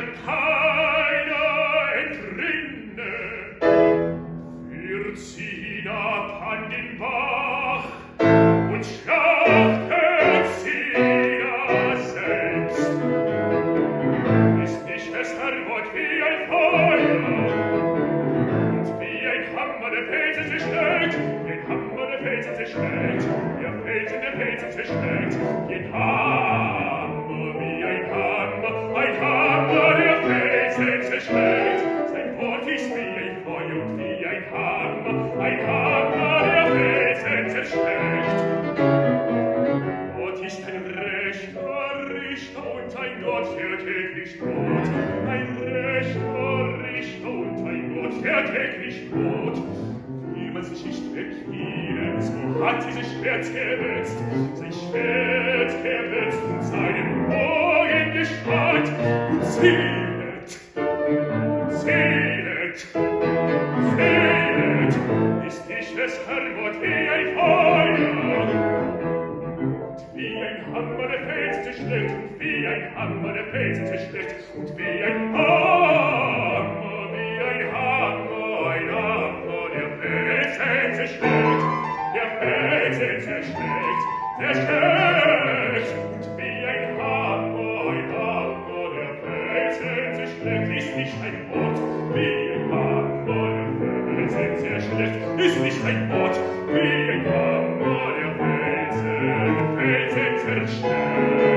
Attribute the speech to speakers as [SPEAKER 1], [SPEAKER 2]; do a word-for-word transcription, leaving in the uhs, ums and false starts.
[SPEAKER 1] keiner entrinne. Führt sie hinab an den Bach und schlachtet sie da selbst. Ist nicht das Herrgott wie ein Feuer und wie ein Hammer der Felsen zerschlägt, wie ein Hammer der Felsen zerschlägt, der Felsen der Felsen zerschlägt, wie ein Hammer, wie ein Hammer, ein Hammer der Felsen zerschlägt. Sein Wort ist wie ein Feuer und wie ein Hammer, ein Hammer der Felsen zerschlägt. Gott ist ein rechter Richter und ein Gott, der täglich droht. Ein rechter Richter und ein Gott, der täglich droht. Wie man sich nicht bekehren, so hat dieses Schwert gewetzt, sein Schwert gewetzt und seinen Bogen gespannt und zählet, zählet, zählet, ist nicht das Herrgott wie ein Feuer. Wie ein Hammer der Felsen zerschlägt, und wie ein Hammer der Felsen zerschlägt, und wie ein Hammer, wie ein Hammer, ein Hammer der Felsen zerschlägt, der Felsen zerschlägt, zerschlägt, und wie ein Hammer, ein Hammer der Felsen zerschlägt, ist nicht ein Wort, wie ein Hammer der Felsen zerschlägt, ist nicht ein Wort, wie ein Hammer der Felsen, Felsen zerschlägt.